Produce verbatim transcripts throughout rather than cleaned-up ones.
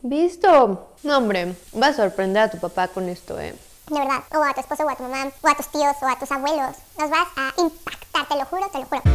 ¿Visto? No, hombre, vas a sorprender a tu papá con esto, ¿eh? De verdad, o a tu esposo, o a tu mamá, o a tus tíos, o a tus abuelos. Nos vas a impactar, te lo juro, te lo juro.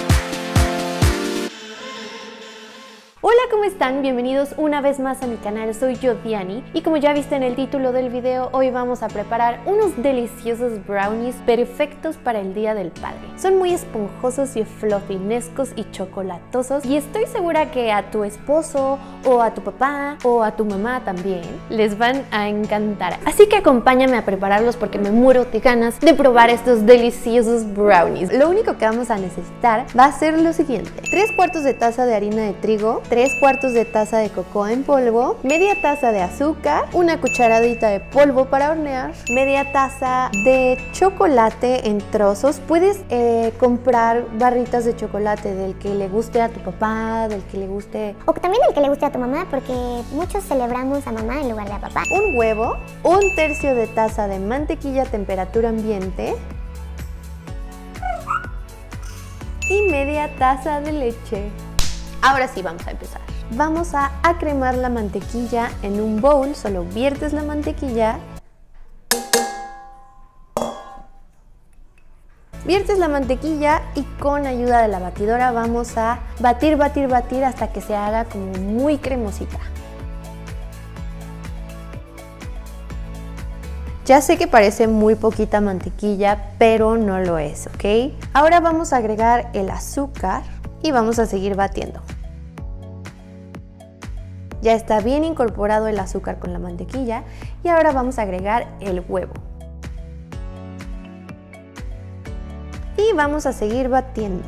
Hola, ¿cómo están? Bienvenidos una vez más a mi canal, soy yo, Diani, y como ya viste en el título del video, hoy vamos a preparar unos deliciosos brownies perfectos para el Día del Padre. Son muy esponjosos y fluffinescos y chocolatosos, y estoy segura que a tu esposo, o a tu papá, o a tu mamá también, les van a encantar. Así que acompáñame a prepararlos porque me muero de ganas de probar estos deliciosos brownies. Lo único que vamos a necesitar va a ser lo siguiente: tres cuartos de taza de harina de trigo, tres cuartos de taza de cocoa en polvo, media taza de azúcar, una cucharadita de polvo para hornear, media taza de chocolate en trozos. Puedes eh, comprar barritas de chocolate del que le guste a tu papá, del que le guste... O también del que le guste a tu mamá, porque muchos celebramos a mamá en lugar de a papá. Un huevo, un tercio de taza de mantequilla a temperatura ambiente y media taza de leche. Ahora sí, vamos a empezar. Vamos a acremar la mantequilla en un bowl. Solo viertes la mantequilla. Viertes la mantequilla y con ayuda de la batidora vamos a batir, batir, batir hasta que se haga como muy cremosita. Ya sé que parece muy poquita mantequilla, pero no lo es, ¿ok? Ahora vamos a agregar el azúcar y vamos a seguir batiendo. Ya está bien incorporado el azúcar con la mantequilla y ahora vamos a agregar el huevo. Y vamos a seguir batiendo.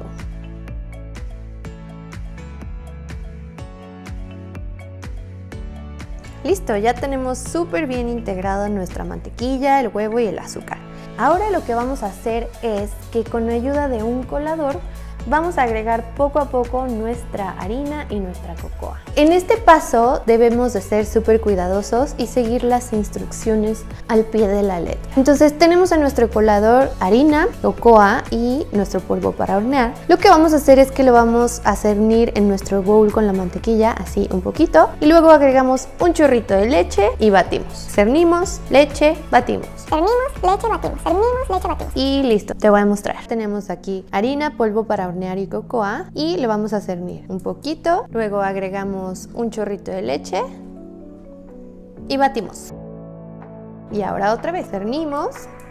Listo, ya tenemos súper bien integrado nuestra mantequilla, el huevo y el azúcar. Ahora lo que vamos a hacer es que con ayuda de un colador vamos a agregar poco a poco nuestra harina y nuestra cocoa. En este paso debemos de ser súper cuidadosos y seguir las instrucciones al pie de la letra. Entonces tenemos en nuestro colador harina, cocoa y nuestro polvo para hornear. Lo que vamos a hacer es que lo vamos a cernir en nuestro bowl con la mantequilla, así un poquito, y luego agregamos un chorrito de leche y batimos. Cernimos, leche, batimos. Cernimos, leche, batimos. Cernimos, leche, batimos. Y listo, te voy a mostrar. Tenemos aquí harina, polvo para hornear y cocoa y le vamos a cernir un poquito. Luego agregamos un chorrito de leche y batimos. Y ahora otra vez cernimos,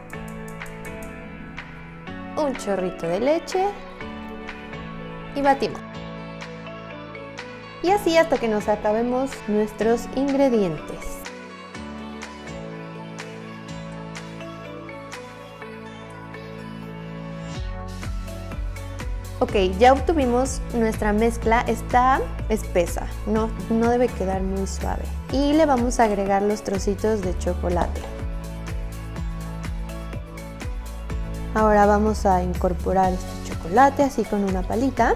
un chorrito de leche y batimos. Y así hasta que nos acabemos nuestros ingredientes. Ok, ya obtuvimos nuestra mezcla, está espesa, no, no debe quedar muy suave. Y le vamos a agregar los trocitos de chocolate. Ahora vamos a incorporar este chocolate así con una palita.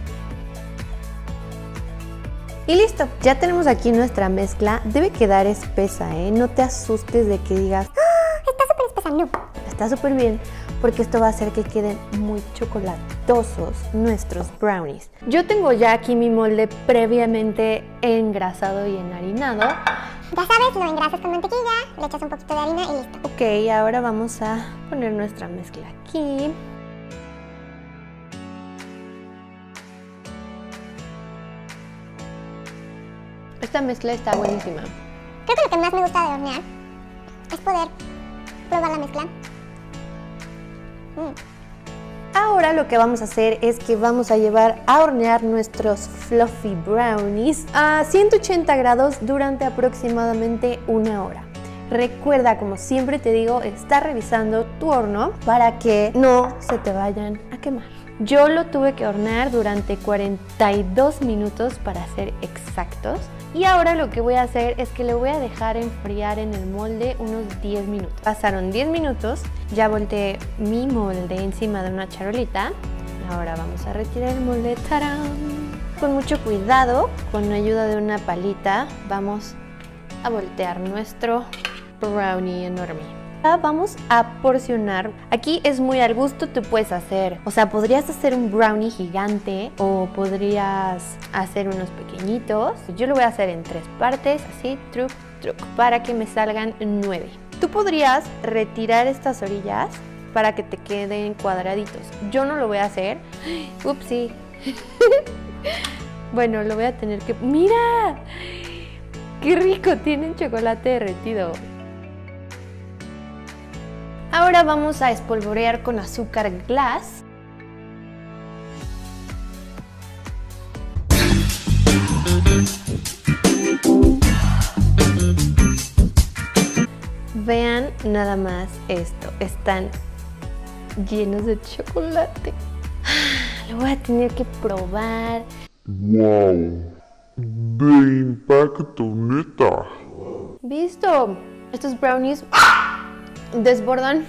Y listo, ya tenemos aquí nuestra mezcla. Debe quedar espesa, ¿eh? No te asustes de que digas ¡Ah! Está súper espesa, no. Está súper bien, porque esto va a hacer que queden muy chocolatosos nuestros brownies. Yo tengo ya aquí mi molde previamente engrasado y enharinado. Ya sabes, lo engrasas con mantequilla, le echas un poquito de harina y listo. Ok, ahora vamos a poner nuestra mezcla aquí. Esta mezcla está buenísima. Creo que lo que más me gusta de hornear es poder probar la mezcla. Mm. Ahora lo que vamos a hacer es que vamos a llevar a hornear nuestros fluffy brownies a ciento ochenta grados durante aproximadamente una hora. Recuerda, como siempre te digo, estar revisando tu horno para que no se te vayan a quemar. Yo lo tuve que hornear durante cuarenta y dos minutos para ser exactos. Y ahora lo que voy a hacer es que le voy a dejar enfriar en el molde unos diez minutos. Pasaron diez minutos, ya volteé mi molde encima de una charolita. Ahora vamos a retirar el molde. ¡Tarán! Con mucho cuidado, con ayuda de una palita, vamos a voltear nuestro brownie enorme. Vamos a porcionar. Aquí es muy al gusto, tú puedes hacer, o sea, podrías hacer un brownie gigante o podrías hacer unos pequeñitos. Yo lo voy a hacer en tres partes, así, truc, truc, para que me salgan nueve. Tú podrías retirar estas orillas para que te queden cuadraditos. Yo no lo voy a hacer. Upsi. Bueno, lo voy a tener que... ¡Mira! ¡Qué rico! Tienen chocolate derretido. Ahora vamos a espolvorear con azúcar glass. Vean nada más esto. Están llenos de chocolate. Lo voy a tener que probar. ¡Wow! ¡De impacto, neta! ¿Visto? Estos brownies desbordan.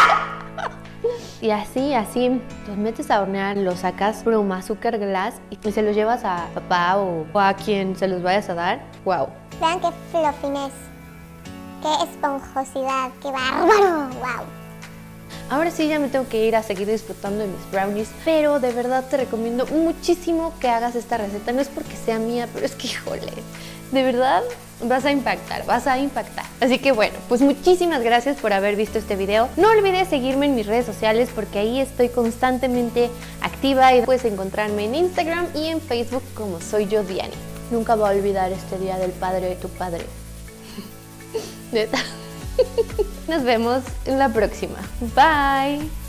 Y así, así, los metes a hornear, los sacas con azúcar glass y se los llevas a papá o, o a quien se los vayas a dar. ¡Wow! Vean qué fluffiness, qué esponjosidad, qué bárbaro. ¡Wow! Ahora sí ya me tengo que ir a seguir disfrutando de mis brownies, pero de verdad te recomiendo muchísimo que hagas esta receta. No es porque sea mía, pero es que, híjole, de verdad vas a impactar, vas a impactar. Así que bueno, pues muchísimas gracias por haber visto este video. No olvides seguirme en mis redes sociales porque ahí estoy constantemente activa y puedes encontrarme en Instagram y en Facebook como Soy Yo Diani. Nunca voy a olvidar este día del padre de tu padre. Neta. Nos vemos en la próxima. Bye.